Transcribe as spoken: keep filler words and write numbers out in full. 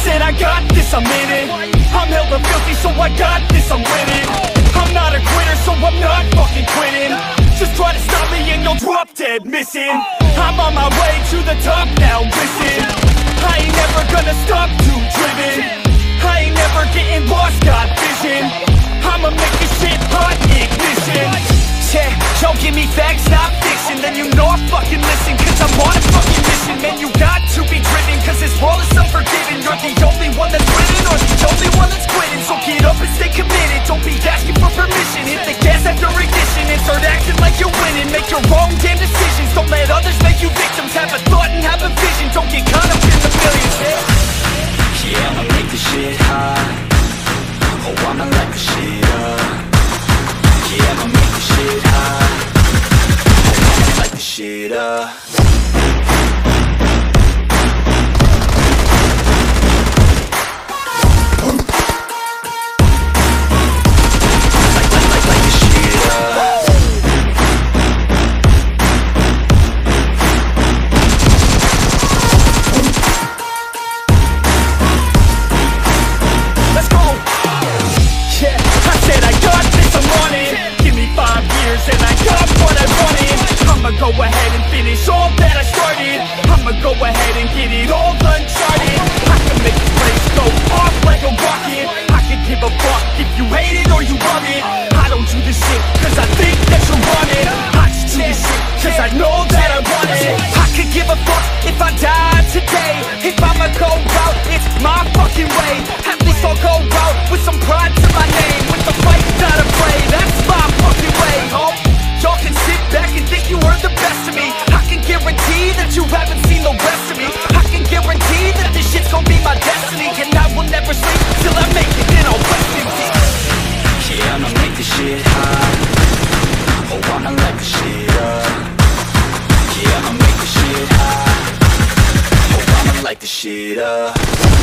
said I got this, I'm in it. I'm hella filthy, so I got this, I'm winning. I'm not a quitter, so I'm not fucking quitting. Just try to stop me and you'll drop dead missing. I'm on my way to the top now, listen. I ain't never gonna stop, too driven. I ain't never getting lost, got vision. I'ma make this shit hot, ignition. Yeah, y'all give me facts, not fiction. Then you know I fucking listen, cause I'm on a fucking mission. Man, you got to be driven, cause this world is unforgiving. You're the only one that's winning, or the only one that's quitting. So get up and stay committed, don't be asking for permission. Hit the gas after ignition and start acting like you're winning. Make your own damn decisions, don't let others make you victims. Have a thought and have a vision, don't get caught up in the millions. Yeah, I'ma make this shit hot. Oh, I'ma light the shit up. Yeah, I'ma make this shit hot. Oh, I'ma light the shit up. Go ahead and finish all that I started. I'ma go ahead and get it all uncharted. I can make this place go off like a rocket. I can give a fuck if you hate it or you love it. I don't do this shit cause I think that you want it. I just do this shit cause I know that I want it. I could give a fuck if I die today. If I'ma go out, it's my fucking way. At least I'll go out with some pride to my name. With the fight that I play, that's my fucking way, oh. Y'all can sit back and think you are the best of me. I can guarantee that you haven't seen the rest of me. I can guarantee that this shit's gonna be my destiny. And I will never sleep till I make it in all rest in peace. Yeah, I'ma make this shit hot. Oh, I'ma light the shit up. Yeah, I'ma make this shit hot. Oh, I'ma light the shit up.